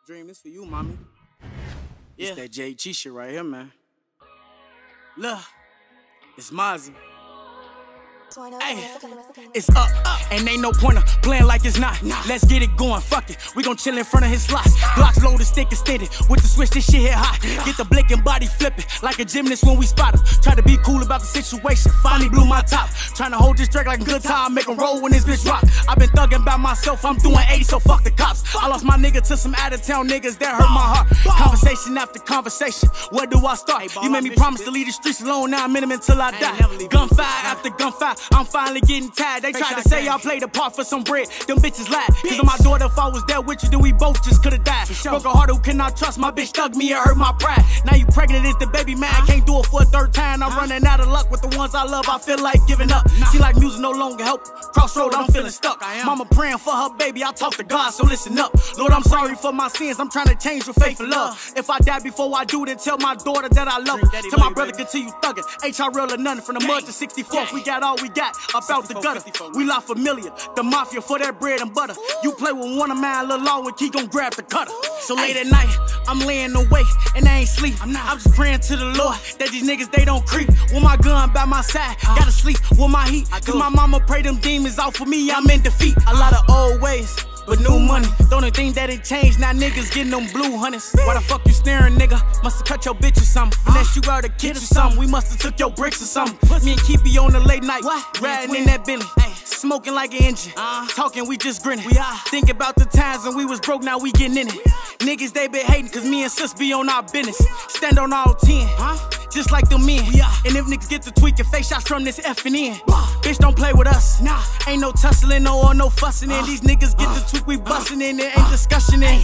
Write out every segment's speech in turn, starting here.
Dream, this for you, mommy. Yeah. It's that JHE shit right here, man. Look, it's Mazzi. Ay, it's up, and ain't no point of playing like it's not. Let's get it going, fuck it. We gon' chill in front of his slots. Blocks loaded, stick extended. With the switch, this shit hit hot. Get the blick and body flipping like a gymnast when we spot him. Try to be cool about the situation. Finally blew my top. Trying to hold this track like a good time. Make him roll when this bitch rock. I've been thugging about myself. I'm doing 80, so fuck the cops. I lost my nigga to some out-of-town niggas that hurt my heart. Conversation after conversation. Where do I start? You made me promise to leave the streets alone. Now I'm in them until I die. Gunfire after gunfire. I'm finally getting tired. They tried to say I played a part for some bread. Them bitches lied. Cause of my daughter, if I was there with you, then we both just could've died. Broke a heart who cannot trust. My bitch thugged me and hurt my pride. Now you pregnant is the baby man. Can't do it for a third time. I'm running out of luck with the ones I love. I feel like giving up. See like music no longer help. Crossroad, I'm feeling stuck. Mama praying for her baby. I talk to God, so listen up. Lord, I'm sorry for my sins. I'm trying to change with faith and love. If I die before I do, then tell my daughter that I love her. Tell my brother continue thugging. HR real or nothing. From the mud to 64th, we got all we got. About the gutter, we La Familia, the mafia for that bread and butter. You play with one of mine, Lil' Law, and he gon' grab the cutter. So late at night, I'm laying awake and I ain't sleep. I'm just praying to the Lord that these niggas, they don't creep. With my gun by my side, gotta sleep with my heat. Cause my mama pray them demons out for me, I'm in defeat. A lot of old ways, but new money. Don't even think that it changed, now niggas getting them blue honeys. Why the fuck you staring, nigga? Must've cut your bitch or something. Finesse you out of kids or something. We must've took your bricks or something. Me and Keepy on the late night, riding in that Bentley. Smoking like an engine, talking, we just grinning. Think about the times when we was broke, now we getting in it. Niggas, they been hating, cause me and sis be on our business. Stand on all 10, just like the men. And if niggas get to tweaking, face shots from this effing in. Bitch, don't play with us, ain't no tussling, no fussing in. These niggas get the tweak, we busting in, there ain't discussion in.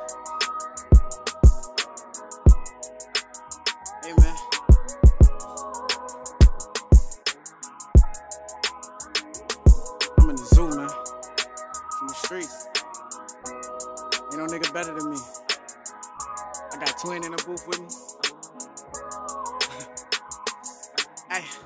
Hey, man. I'm in the zoo, man. From the streets. Ain't no nigga better than me. I got Twin in the booth with me. Hey.